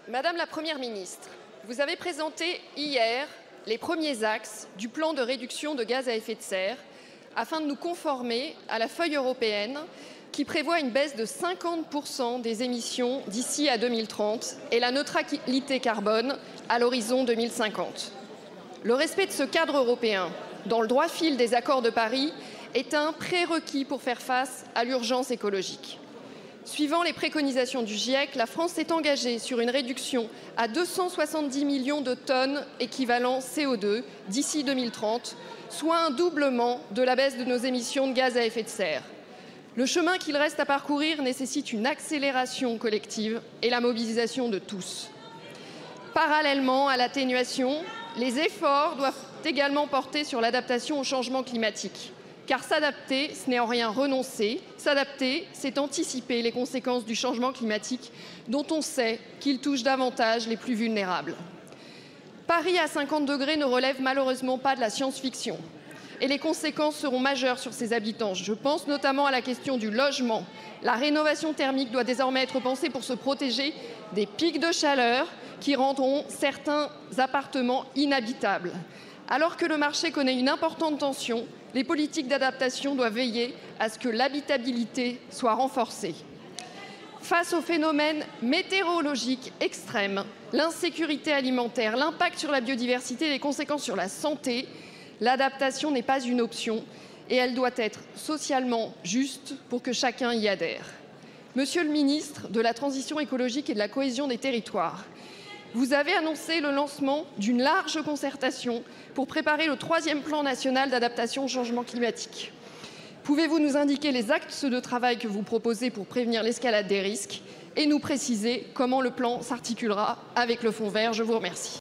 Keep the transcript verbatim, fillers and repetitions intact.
Madame la Première ministre, vous avez présenté hier les premiers axes du plan de réduction de gaz à effet de serre afin de nous conformer à la feuille européenne qui prévoit une baisse de cinquante pour cent des émissions d'ici à deux mille trente et la neutralité carbone à l'horizon deux mille cinquante. Le respect de ce cadre européen, dans le droit fil des accords de Paris, est un prérequis pour faire face à l'urgence écologique. Suivant les préconisations du GIEC, la France s'est engagée sur une réduction à deux cent soixante-dix millions de tonnes équivalent C O deux d'ici deux mille trente, soit un doublement de la baisse de nos émissions de gaz à effet de serre. Le chemin qu'il reste à parcourir nécessite une accélération collective et la mobilisation de tous. Parallèlement à l'atténuation, les efforts doivent également porter sur l'adaptation au changement climatique. Car s'adapter, ce n'est en rien renoncer. S'adapter, c'est anticiper les conséquences du changement climatique dont on sait qu'il touche davantage les plus vulnérables. Paris à cinquante degrés ne relève malheureusement pas de la science-fiction. Et les conséquences seront majeures sur ses habitants. Je pense notamment à la question du logement. La rénovation thermique doit désormais être pensée pour se protéger des pics de chaleur qui rendront certains appartements inhabitables. Alors que le marché connaît une importante tension, les politiques d'adaptation doivent veiller à ce que l'habitabilité soit renforcée. Face aux phénomènes météorologiques extrêmes, l'insécurité alimentaire, l'impact sur la biodiversité et les conséquences sur la santé, l'adaptation n'est pas une option et elle doit être socialement juste pour que chacun y adhère. Monsieur le ministre de la Transition écologique et de la cohésion des territoires, vous avez annoncé le lancement d'une large concertation pour préparer le troisième plan national d'adaptation au changement climatique. Pouvez-vous nous indiquer les axes de travail que vous proposez pour prévenir l'escalade des risques et nous préciser comment le plan s'articulera avec le Fonds vert? Je vous remercie.